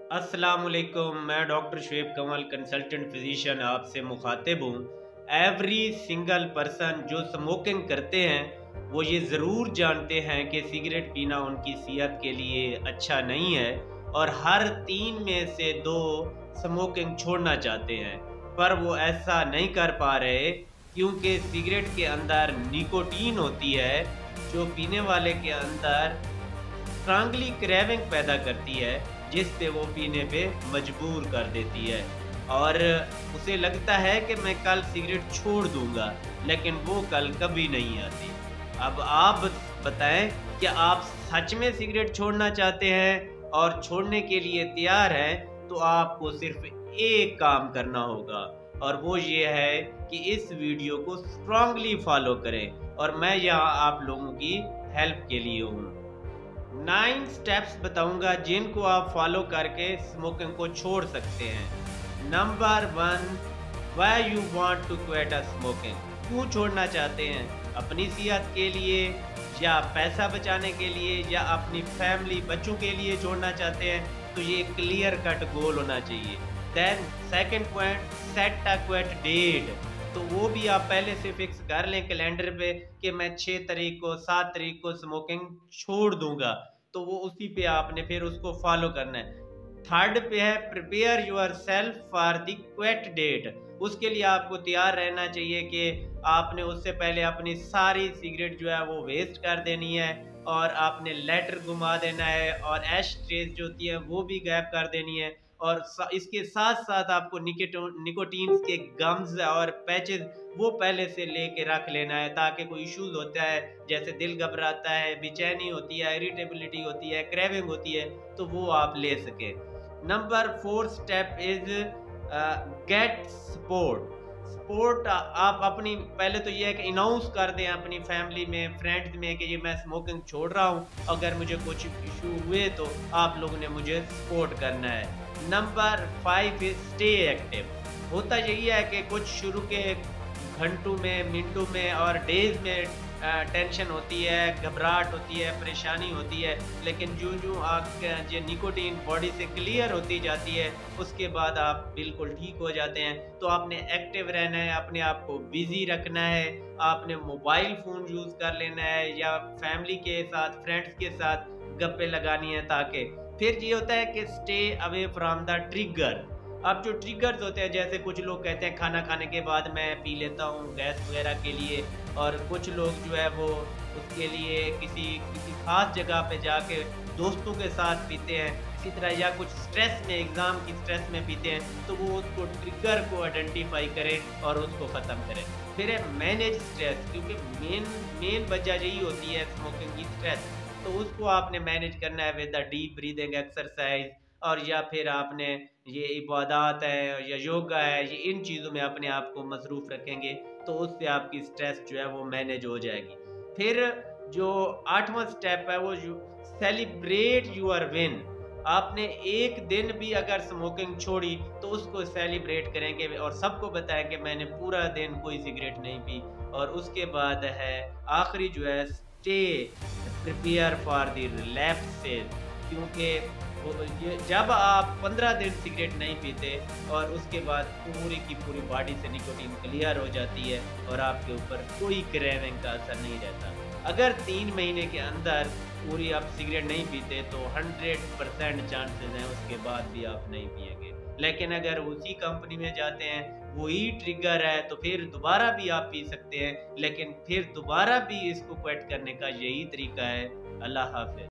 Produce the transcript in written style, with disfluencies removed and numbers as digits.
अस्सलामुअलैकुम, मैं doctor Shoaib Kamal consultant physician आपसे मुखातिब हूँ। एवरी सिंगल पर्सन जो स्मोकिंग करते हैं वो ये ज़रूर जानते हैं कि सिगरेट पीना उनकी सेहत के लिए अच्छा नहीं है और हर 3 में से 2 स्मोकिंग छोड़ना चाहते हैं, पर वो ऐसा नहीं कर पा रहे क्योंकि सिगरेट के अंदर निकोटीन होती है जो पीने वाले के अंदर स्ट्रांगली क्रेविंग पैदा करती है, जिससे वो पीने पे मजबूर कर देती है और उसे लगता है कि मैं कल सिगरेट छोड़ दूंगा, लेकिन वो कल कभी नहीं आती। अब आप बताएं कि आप सच में सिगरेट छोड़ना चाहते हैं और छोड़ने के लिए तैयार हैं, तो आपको सिर्फ एक काम करना होगा और वो ये है कि इस वीडियो को स्ट्रांगली फॉलो करें और मैं यहाँ आप लोगों की हेल्प के लिए हूँ। 9 स्टेप्स बताऊंगा जिनको आप फॉलो करके स्मोकिंग को छोड़ सकते हैं। Number 1, why you want to quit a smoking. क्यों छोड़ना चाहते हैं? अपनी सेहत के लिए या पैसा बचाने के लिए या अपनी फैमिली बच्चों के लिए छोड़ना चाहते हैं? तो ये क्लियर कट गोल होना चाहिए। Then second point, set a quit date. तो वो भी आप पहले से फिक्स कर लें कैलेंडर पे कि मैं 6 तारीख को 7 तारीख को स्मोकिंग छोड़ दूंगा, तो वो उसी पे आपने फिर उसको फॉलो करना है। थर्ड पे है prepare yourself for the quit date. उसके लिए आपको तैयार रहना चाहिए कि आपने उससे पहले अपनी सारी सिगरेट जो है वो वेस्ट कर देनी है और आपने लेटर घुमा देना है और एश ट्रेस जो होती है वो भी गैप कर देनी है और इसके साथ साथ आपको निकोटीन के गम्स और पैचेस वो पहले से लेके रख लेना है, ताकि कोई इश्यूज होता है जैसे दिल घबराता है, बेचैनी होती है, इरिटेबिलिटी होती है, क्रेविंग होती है, तो वो आप ले सके। Number 4 step is get support. Support आप अपनी पहले तो ये है कि अनाउंस कर दें अपनी फैमिली में, फ्रेंड्स में कि ये मैं स्मोकिंग छोड़ रहा हूँ, अगर मुझे कुछ इशू हुए तो आप लोगों ने मुझे सपोर्ट करना है। Number 5 is stay active. होता यही है कि कुछ शुरू के घंटों में, मिनटों में और डेज में टेंशन होती है, घबराहट होती है, परेशानी होती है, लेकिन जो आपका जो निकोटीन बॉडी से क्लियर होती जाती है उसके बाद आप बिल्कुल ठीक हो जाते हैं। तो आपने एक्टिव रहना है, अपने आप को बिजी रखना है, आपने मोबाइल फ़ोन यूज़ कर लेना है या फैमिली के साथ, फ्रेंड्स के साथ गप्पे लगानी है, ताकि फिर ये होता है कि stay away from the trigger. अब जो ट्रिगर्स होते हैं, जैसे कुछ लोग कहते हैं खाना खाने के बाद मैं पी लेता हूँ गैस वगैरह के लिए, और कुछ लोग जो है वो उसके लिए किसी किसी खास जगह पे जाके दोस्तों के साथ पीते हैं, इसी तरह या कुछ स्ट्रेस में, एग्ज़ाम की स्ट्रेस में पीते हैं, तो वो उसको ट्रिगर को आइडेंटिफाई करें और उसको ख़त्म करें। फिर है मैनेज स्ट्रेस, क्योंकि मेन वजह यही होती है स्मोकिंग की, स्ट्रेस। तो उसको आपने मैनेज करना है with the deep breathing exercise, और या फिर आपने ये इबादत है या योगा है, ये इन चीज़ों में अपने आप को मसरूफ़ रखेंगे तो उससे आपकी स्ट्रेस जो है वो मैनेज हो जाएगी। फिर जो 8वां स्टेप है वो सेलिब्रेट यूर विन। आपने एक दिन भी अगर स्मोकिंग छोड़ी तो उसको सेलिब्रेट करेंगे और सबको बताएं कि मैंने पूरा दिन कोई सिगरेट नहीं पी। और उसके बाद है आखिरी जो है, stay prepare for the relapses. क्योंकि जब आप 15 दिन सिगरेट नहीं पीते और उसके बाद पूरी की पूरी बॉडी से निकोटीन क्लियर हो जाती है और आपके ऊपर कोई क्रेविंग का असर नहीं रहता। अगर 3 महीने के अंदर पूरी आप सिगरेट नहीं पीते तो 100% चांसेस हैं उसके बाद भी आप नहीं पिएंगे। लेकिन अगर उसी कंपनी में जाते हैं, वही ट्रिगर है, तो फिर दोबारा भी आप पी सकते हैं, लेकिन फिर दोबारा भी इसको क्विट करने का यही तरीका है। अल्लाह हाफ़िज़।